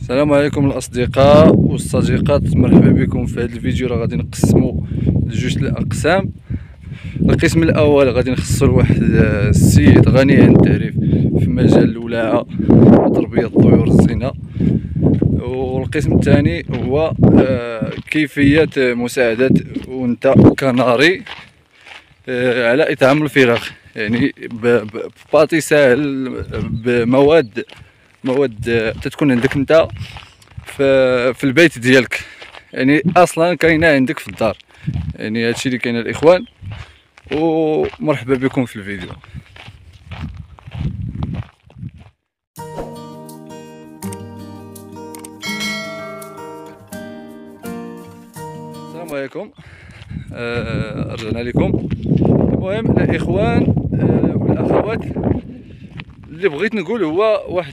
السلام عليكم الاصدقاء والصديقات، مرحبا بكم في هذا الفيديو. راه غادي نقسمو لجوج الاقسام. القسم الاول غادي نخصو لواحد السيد غني عن التعريف في مجال الولاعه وتربيه الطيور الزينه، والقسم الثاني هو كيفيه مساعده انثى كناري على اطعام الفراخ، يعني بباطي ساهل، بمواد تتكون عندك انت في البيت ديالك، يعني اصلا كاينه عندك في الدار. يعني هادشي اللي كاين الاخوان، ومرحبا بكم في الفيديو. السلام عليكم، رجعنا لكم. المهم الاخوان والاخوات، اللي بغيت نقول هو واحد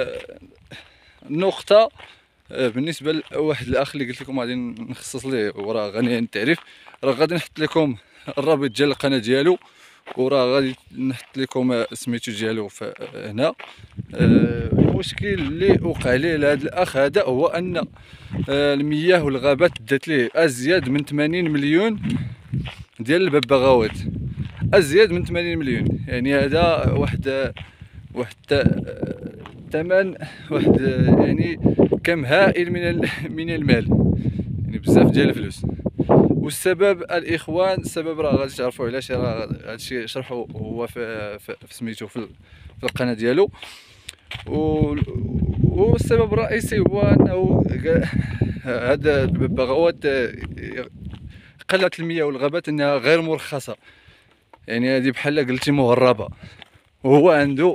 النقطه بالنسبه لواحد الاخ اللي قلت لكم غادي نخصص ليه، وراه غني عن التعريف. راه غادي نحط لكم الرابط ديال القناه ديالو، وراه غادي نحط لكم سميتو ديالو هنا. المشكل اللي وقع ليه لهذا الاخ هذا هو ان المياه والغابات دات ليه ازيد من 80 مليون ديال الببغاوات، ازيد من 80 مليون. يعني هذا واحد ثمن، واحد يعني كم هائل من المال، يعني بزاف ديال الفلوس. والسبب الاخوان، السبب راه غادي تعرفوا علاش. راه هادشي شرحه هو في سميتو في القناه ديالو. والسبب الرئيسي هو انه هاد الببغاوات قلة المياه والغابات انها غير مرخصه، يعني هذه بحال قلتي مهربه. وهو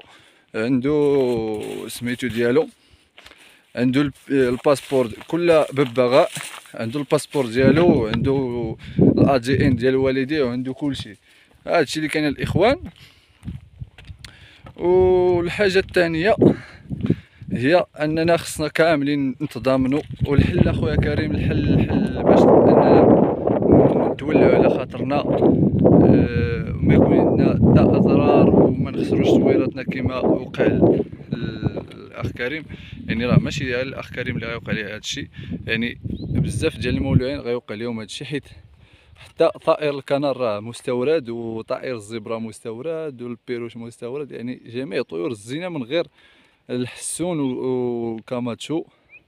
عنده سميتو ديالو، عنده الباسبور. كل ببغاء عنده الباسبور ديالو، عنده الADN ديال والديه، وعنده كلشي. هادشي اللي كاين الاخوان. والحاجه الثانيه هي اننا خصنا كاملين نتضامنوا. والحل اخويا كريم، الحل باش اننا نتولعوا على خاطرنا، وما يكون عندنا حتى اضرار، وما نخسروش صويراتنا كما وقع الاخ كريم. يعني راه ماشي غير الاخ كريم اللي غيوقع عليه هذا الشيء، يعني بزاف ديال المولوعين غيوقع لهم هذا الشيء، حيت حتى طائر الكنار راه مستورد، وطائر الزبرة مستورد، والبيروش مستورد. يعني جميع طيور الزينه من غير الحسون والكاماتشو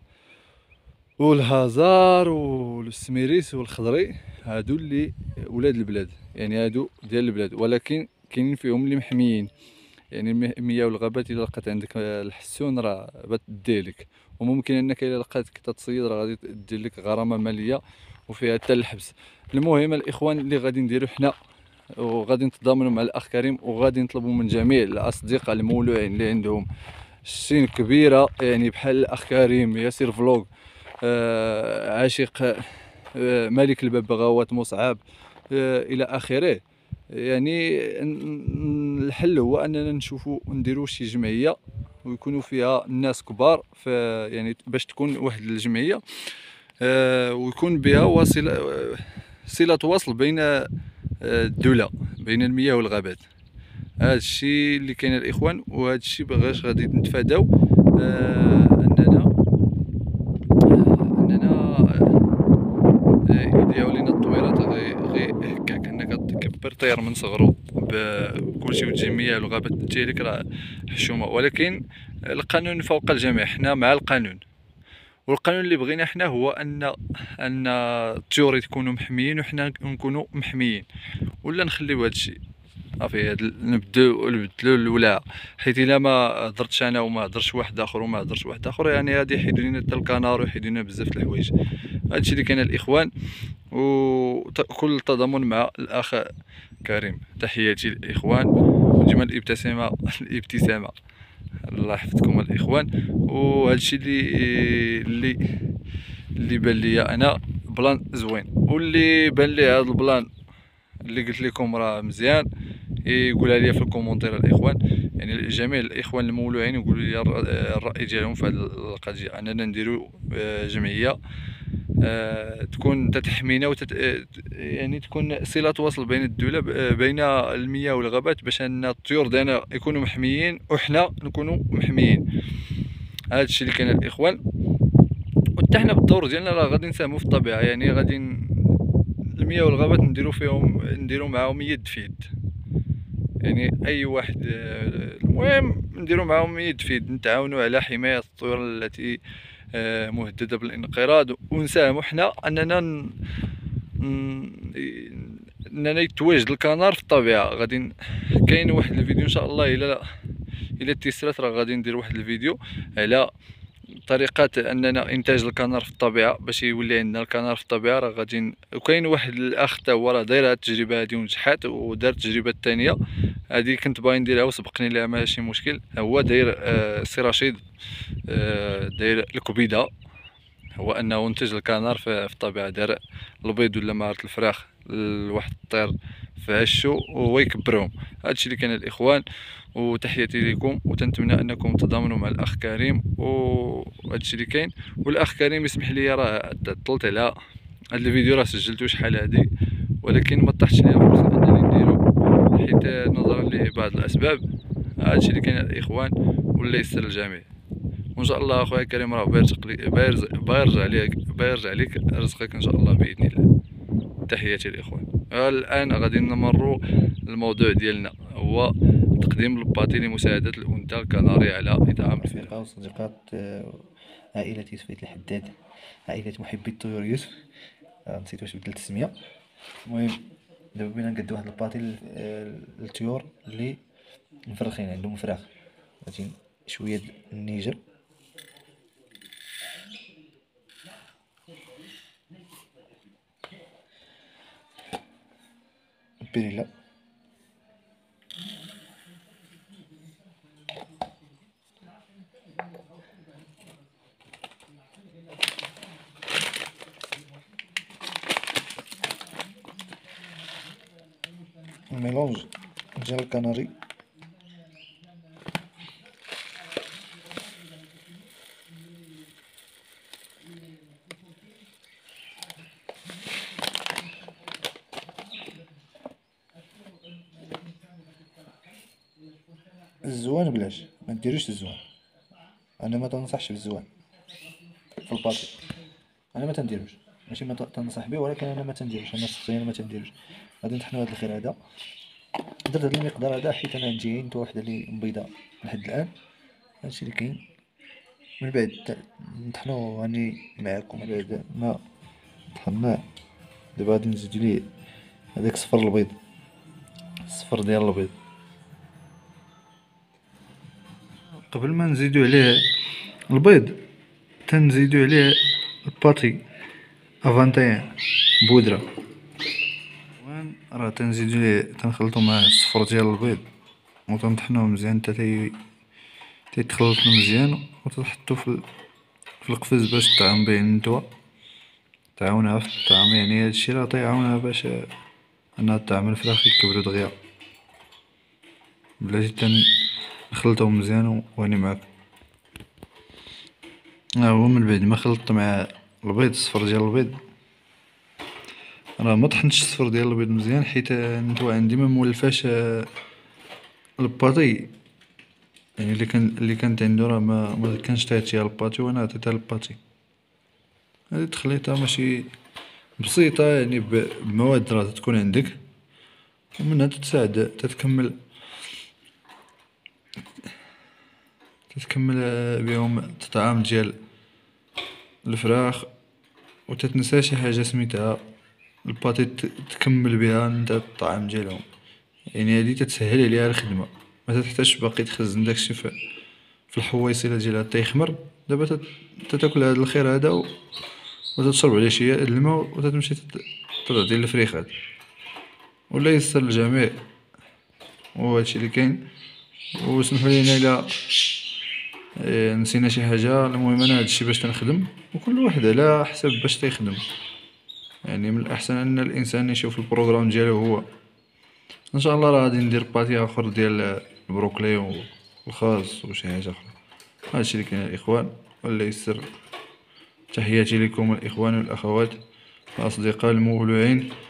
والهزار والسميريس والخضري، هادو اللي ولاد البلاد، يعني هادو ديال البلاد. ولكن كاينين فيهم اللي محميين، يعني المياه والغابات الا لقات عندك الحسون راه بتديلك، وممكن انك الا لقاتك تتصيد راه غادي دير لك غرامه ماليه وفيها حتى الحبس. المهم الاخوان اللي غادي نديرو حنا، وغادي نتضامنوا مع الاخ كريم، وغادي نطلبوا من جميع الاصدقاء المولوعين اللي عندهم السن كبيره، يعني بحال الاخ كريم، ياسر فلوق، عاشق، ملك الببغاوات مصعب، الى اخره. يعني الحل هو اننا نشوفوا نديروا شي جمعيه ويكونوا فيها الناس كبار، يعني باش تكون واحد الجمعيه ويكون بها صله وصل بين الدوله، بين المياه والغابات. هذا الشيء اللي كاين الاخوان، وهذا الشيء باغاش غادي نتفاداو. اننا يدياو لينا الطويرات غير هكاك، انك تكبر طير من صغرو بكلشي وتجي المياه والغابات ديالك راه حشومه. ولكن القانون فوق الجميع، حنا مع القانون. والقانون اللي بغينا حنا هو ان الطيور يكونوا محميين وحنا نكونوا محميين، ولا نخليو هذا الشيء صافي. نبدلو الولاعه، حيت الا ما درتش انا وما هضرش واحد اخر وما هضرش واحد اخر، يعني غادي يحيدوا لنا حتى الكنار ويحيدوا لنا بزاف د الحوايج. هادشي اللي كاين الاخوان، وكل التضامن مع الاخ كريم. تحياتي الاخوان، وديما الابتسامه. الله يحفظكم الاخوان. وهادشي اللي بان لي انا بلان زوين، واللي بان لي هذا البلان اللي قلت لكم راه مزيان يقولها لي في الكومونتير الاخوان. يعني جميع الاخوان المولوعين يقولوا لي الراي ديالهم في هذه القضيه، اننا نديروا جمعيه تكون تتحمينا يعني تكون صله وصل بين الدوله، بين المياه والغابات، باش ان الطيور ديالنا يكونوا محميين وحنا نكونوا محميين. هادشي اللي كاين الاخوان. وحتى حنا بالدور ديالنا راه غادي نساهمو في الطبيعه، يعني غادي المياه والغابات نديرو معاهم يد في يد، يعني اي واحد المهم نديرو معاهم يد في يد، نتعاونوا على حمايه الطيور التي مهدده بالانقراض، ونساهموا حنا اننا يتواجد الكنار في الطبيعه. كاين واحد الفيديو ان شاء الله الى تيسرات، راه غادي ندير واحد الفيديو على طريقة اننا انتاج الكنار في الطبيعه باش يولي عندنا الكنار في الطبيعه. راه غادي وكاين واحد الاخ حتى هو راه داير هاد التجربه هادي ونجحات، ودار التجربه الثانيه هادي كنت باغي نديرها وسبقني لها ماشي مشكل. هو داير سي رشيد داير الكبيده، هو انه انتج الكنار في الطبيعه. دار البيض ولا مهارة الفراخ لواحد الطير في عشو وهو يكبرهم. هادشي اللي كان الاخوان، وتحياتي لكم، وتنتمنى انكم تضامنوا مع الاخ كريم، وهادشي اللي كاين. والاخ كريم يسمح لي، راه طلت على هاد الفيديو، راه سجلته شحال هادي ولكن ما طاحتش ليا فرصه انني نديرو حيت نظرا لبعض الاسباب. هادشي اللي كاين الاخوان، والله يسر الجميع. وان شاء الله اخويا كريم راه بايرجع ليك رزقك ان شاء الله باذن الله. تحياتي الاخوان. الان غادي نمروا الموضوع ديالنا، هو تقديم الباتي لمساعده الانثى الكناري على اطعام الفراخ. أصدقاء وصديقات عائلة يوسف الحداد، عائلة محبي الطيور يوسف. نسيت واش بدلت التسمية. المهم دابا بغينا نقدو واحد الباتي للطيور اللي مفرخين عندهم فراخ. غادي شوية د النيجر، بيريلا، ميلونج ديال الكناري، الزوان بلاش، ما ديروش الزوان. انا ما تنصحش بالزوان في الباتي، انا ما تنديروش، ماشي ما تنصح به، ولكن انا ما تنديروش، انا شخصيا ما تنديروش. غادي نطحنو هاد الخير هذا. درت هاد المقدار هذا حيت انا عندي عين واحدة اللي مبيضة لحد الان. هادشي اللي كاين. من بعد نطحنو راني معاكم. من بعد ما طحناه دابا غادي نزيد ليه هذاك صفر البيض، الصفر ديال البيض. قبل ما نزيدو عليه البيض تنزيدو عليه الباتي افانتيان بودرة. وين راه تنزيدو ليه تنخلطو معاه الصفر ديال البيض وتنطحنوه مزيان حتى تيتخلط مزيان، وتحطو في القفز باش طعم به النتوى، تعاونها في الطعم. يعني هادشي راه تيعاونها باش انها طعم الفراخ يكبرو دغيا. بلاتي تنخلطوهم مزيان وهاني معاك. ها هو من بعد ما خلطت مع البيض الصفر ديال البيض، راه ما طحنتش الصفر ديال البيض مزيان حيت النتوى عندي ما مولفاش الباتي. يعني اللي كانت عندو راه ما كانش تعطيها الباتي، وانا عطيتها الباتي. هادي تخليطة ماشي بسيطة، يعني بمواد راه تكون عندك، ومنها تتساعد تتكمل بهم الطعام ديال الفراخ، وتتنسى شي حاجة سميتها الباتي تكمل بها نتا الطعام ديالهم. يعني هادي تتسهل عليها الخدمة، ما تحتاجش باقي تخزن داكشي في الحويصلة ديالها حتى يخمر. دابا تاكل هاد الخير هذا وتتشرب عليه شي الماء وتتمشي تعطي للفريخات. ولا يسر الجميع، وهادشي اللي كاين. وسمحوا لينا الا نسينا شي حاجة. المهم انا هادشي باش تنخدم، وكل واحد على حسب باش تيخدم. يعني من الاحسن ان الانسان يشوف البروغرام ديالو هو. ان شاء الله راه غادي ندير باتي اخر ديال البروكلي والخاص وشي حاجة اخرى. هادشي اللي كاين الاخوان، والله يسر. تحياتي لكم الاخوان والاخوات الاصدقاء المولوعين.